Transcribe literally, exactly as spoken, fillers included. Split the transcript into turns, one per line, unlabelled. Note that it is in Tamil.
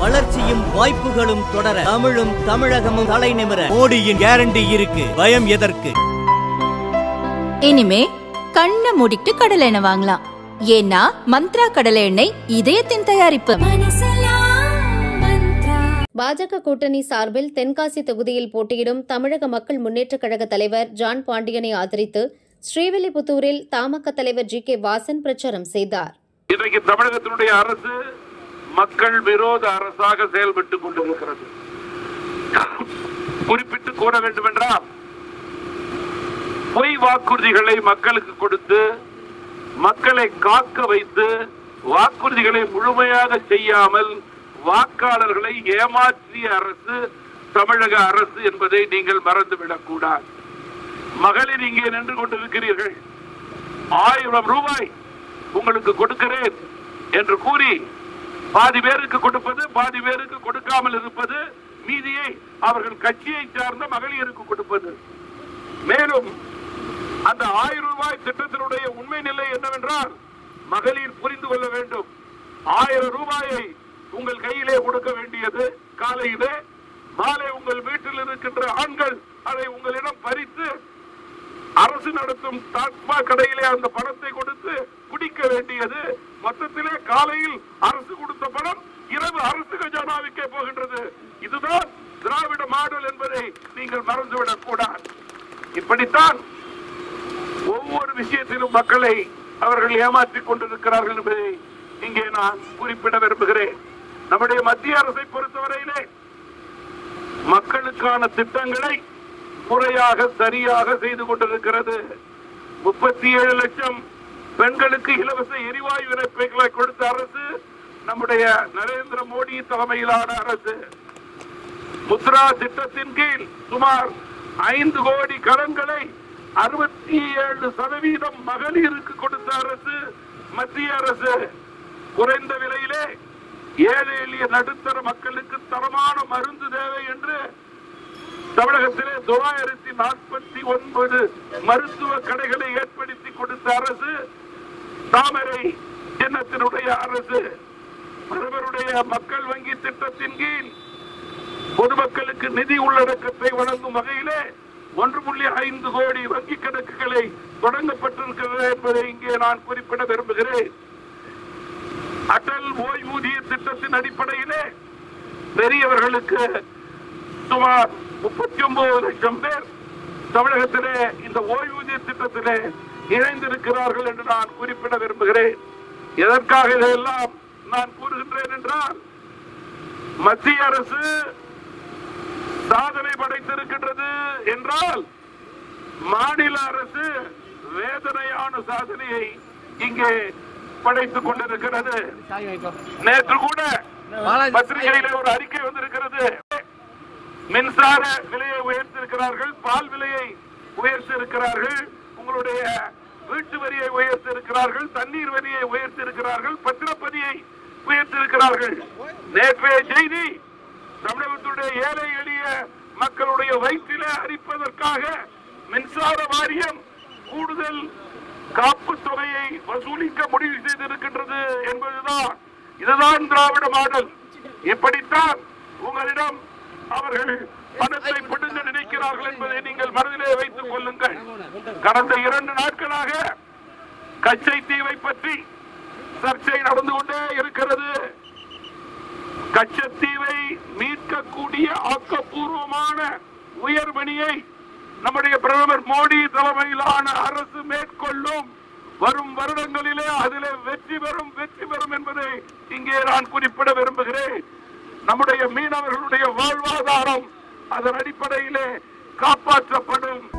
வளர்ச்சியும் வாய்ப்புகளும் தொடர தமிழும் தமிழகமும் தலை நிமிர மோடியின் கேரண்டி இருக்கு. பயம் எதற்கு?
இனிமே கண்ணை மூடிட்டு கடலை எண்ணெய் வாங்கலாம். ஏன்னா மந்த்ரா கடலை எண்ணெய் இதயத்தின் தயாரிப்பு.
பாஜக கூட்டணி சார்பில் தென்காசி தொகுதியில் போட்டியிடும் தமிழக மக்கள் முன்னேற்ற கழக தலைவர் ஜான் பாண்டியனை ஆதரித்து ஸ்ரீவில்லிபுத்தூரில் தமாக தலைவர் ஜி கே வாசன் பிரச்சாரம் செய்தார்.
இன்றைக்கு தமிழகத்தினுடைய அரசு மக்கள் விரோத அரசாக செயல்பட்டுக் கொண்டிருக்கிறது. குறிப்பிட்டு கூற வேண்டும் என்றால், பொய் வாக்குறுதிகளை மக்களுக்கு கொடுத்து மக்களை காக்க வைத்து வாக்குறுதிகளை முழுமையாக செய்யாமல் வாக்காளர்களை ஏமாற்றிய அரசு தமிழக அரசு என்பதை நீங்கள் மறந்துவிடக் கூடாது. மகளிர் இங்கே நின்று கொண்டிருக்கிறீர்கள். ஆயிரம் ரூபாய் உங்களுக்கு கொடுக்கிறேன் என்று கூறி பாதி பேருக்கு கொடுப்பது, பாதி பேருக்கு கொடுக்காமல் இருப்பது, மீதியை அவர்கள் கட்சியை சார்ந்த மகளிருக்கு கொடுப்பது. மேலும் அந்த ஆயிரம் ரூபாய் திட்டத்தினுடைய உண்மை நிலை என்னவென்றால், மகளிர் புரிந்து கொள்ள வேண்டும். ஆயிரம் ரூபாயை உங்கள் கையிலே கொடுக்க வேண்டியது காலையிலே, மாலை உங்கள் வீட்டில் இருக்கின்ற ஆண்கள் அதை உங்களிடம் பறித்து அரசு நடத்தும் டாஸ்மா கடையிலே அந்த பணத்தை கொடுத்து குடிக்க வேண்டியது. மொத்தத்திலே காலையில் அரசு கொடுத்த பணம் இரவு அரசு கஜானாவுக்கே போகின்றது. இதுதான் திராவிட மாடல் என்பதை நீங்கள் மறந்துவிடக் கூடாது. இப்படித்தான் ஒவ்வொரு விஷயத்திலும் மக்களை அவர்கள் ஏமாற்றிக் கொண்டிருக்கிறார்கள் என்பதை இங்கே நான் குறிப்பிட விரும்புகிறேன். நம்முடைய மத்திய அரசை பொறுத்தவரையிலே மக்களுக்கான திட்டங்களை முறையாக சரியாக செய்து கொண்டிருக்கிறது. முப்பத்தி ஏழு லட்சம் பெண்களுக்கு இலவச எரிவாயு இணைப்புகளை கொடுத்த அரசு நம்முடைய நரேந்திர மோடி தலைமையிலான அரசு. முத்ரா திட்டத்தின் கீழ் சுமார் ஐந்து கோடி கடன்களை அறுபத்தி ஏழு சதவீதம் மகளிருக்கு கொடுத்த அரசு மத்திய அரசு. குறைந்த விலையிலே ஏழை எளிய நடுத்தர மக்களுக்கு தரமான மருந்து தேவை என்று தமிழகத்திலே தொள்ளாயிரத்தி நாற்பத்தி ஒன்பது மருத்துவ கடைகளை ஏற்படுத்தி கொடுத்த அரசு தாமரை சின்னத்தினுடைய அரசு. பிரதமருடைய மக்கள் வங்கி திட்டத்தின் கீழ் பொதுமக்களுக்கு நிதி உள்ளடக்கத்தை வழங்கும் வகையிலே ஒன்று புள்ளி ஐந்து கோடி வங்கி கணக்குகளை தொடங்கப்பட்டிருக்கிறது என்பதை இங்கே நான் குறிப்பிட விரும்புகிறேன். அடல் ஓய்வூதிய திட்டத்தின் அடிப்படையிலே பெரியவர்களுக்கு சுமார் முப்பத்தி ஒன்பது லட்சம் பேர் தமிழகத்திலே இந்த ஓய்வூதிய திட்டத்திலே இணைந்திருக்கிறார்கள் என்று நான் குறிப்பிட விரும்புகிறேன். எதற்காக இதையெல்லாம் நான் கூறுகின்றேன் என்றால், மத்திய அரசு சாதனை படைத்திருக்கின்றது என்றால் மாநில அரசு வேதனையான சாதனையை இங்கே படைத்துக் கொண்டிருக்கிறது. நேற்று கூட பத்திரிகையில ஒரு அறிக்கை வந்திருக்கிறது. மின்சார விலையை உயர்த்திருக்கிறார்கள், பால் விலையை உயர்த்திருக்கிறார்கள், உங்களுடைய வீட்டு வரியை உயர்த்திருக்கிறார்கள், தண்ணீர் வரியை உயர்த்திருக்கிறார்கள், பத்திரப்பதியை உயர்த்திருக்கிறார்கள். நேற்றைய செய்தி, தமிழகத்துடைய ஏழை எளிய மக்களுடைய வயிற்றிலே அரிப்பதற்காக மின்சார வாரியம் கூடுதல் காப்பு தொகையை வசூலிக்க முடிவு செய்திருக்கின்றது என்பதுதான். இதுதான் திராவிட மாடல். இப்படித்தான் உங்களிடம் அவர்கள் பணத்தை பிடுங்க நினைக்கிறார்கள் என்பதை நீங்கள் மனதிலே வைத்துக் கொள்ளுங்கள். கடந்த இரண்டு நாட்களாக கச்சைத்தீவை பற்றி சர்ச்சை நடந்து கொண்டே இருக்கிறது. கச்சத்தீவை மீட்கக்கூடிய ஆக்கப்பூர்வமான உயர்மணியை நம்முடைய பிரதமர் மோடி தலைமையிலான அரசு மேற்கொள்ளும். வரும் வருடங்களிலே அதிலே வெற்றி பெறும் வெற்றி பெறும் என்பதை இங்கே நான் குறிப்பிட விரும்புகிறேன். நம்முடைய மீனவர்களுடைய வாழ்வாதாரம் அதன் அடிப்படையிலே காப்பாற்றப்படும்.